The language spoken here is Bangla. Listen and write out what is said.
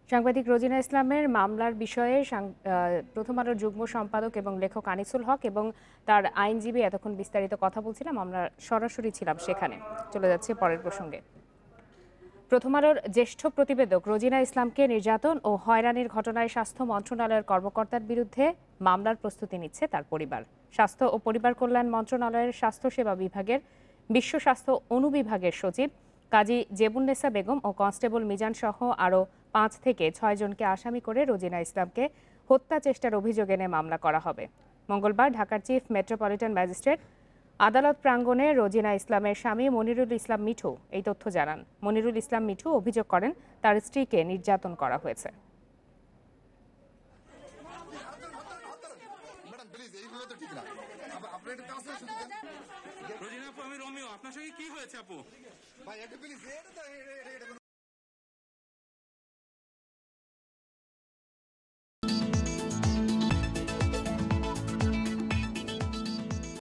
সাংবাদিক রোজিনা ইসলামের মামলার বিষয়ে প্রথম আলোর যুগ্ম সম্পাদক এবং লেখক আনিসুল হক এবং তার আইনজীবী এতক্ষণ বিস্তারিত কথা বলছিলাম। আমরা সরাসরি ছিলাম সেখানে। চলে যাচ্ছে পরের প্রসঙ্গে। প্রথম আলোর জ্যেষ্ঠ প্রতিবেদক রোজিনা ইসলামকে নির্যাতন ও হয়রানির ঘটনায় স্বাস্থ্য মন্ত্রণালয়ের কর্মকর্তার বিরুদ্ধে মামলার প্রস্তুতি নিচ্ছে তার পরিবার। স্বাস্থ্য ও পরিবার কল্যাণ মন্ত্রণালয়ের স্বাস্থ্যসেবা বিভাগের বিশ্ব স্বাস্থ্য অনুবিভাগের সচিব কাজী জেবুন্নেসা বেগম ও কনস্টেবল মিজান সহ আরও 5 থেকে 6 জনকে আসামি করে রোজিনা ইসলামকে হত্যা চেষ্টার অভিযোগ এনে মামলা করা হবে। মঙ্গলবার ঢাকার চিফ মেট্রোপলিটন ম্যাজিস্ট্রেট আদালত প্রাঙ্গণে রোজিনা ইসলামের স্বামী মনিরুল ইসলাম মিঠু এই তথ্য জানান। মনিরুল ইসলাম মিঠু অভিযোগ করেন তার স্ত্রীকে নির্যাতন করা হয়েছে। রোজিনা আপু, আমি রোমিও, আপনার সঙ্গে কি হয়েছে আপু?